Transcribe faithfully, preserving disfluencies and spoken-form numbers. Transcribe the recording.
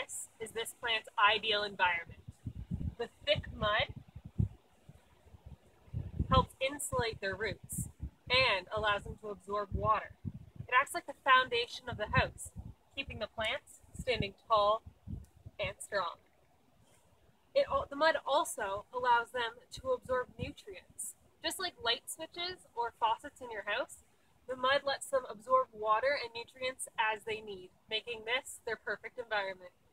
this is this plant's ideal environment. The thick mud helps insulate their roots and allows them to absorb water. It acts like the foundation of the house, keeping the plants standing tall and strong. It, the mud also allows them to absorb nutrients. Just like light switches or faucets in your house, the mud lets them absorb water and nutrients as they need, making this their perfect environment.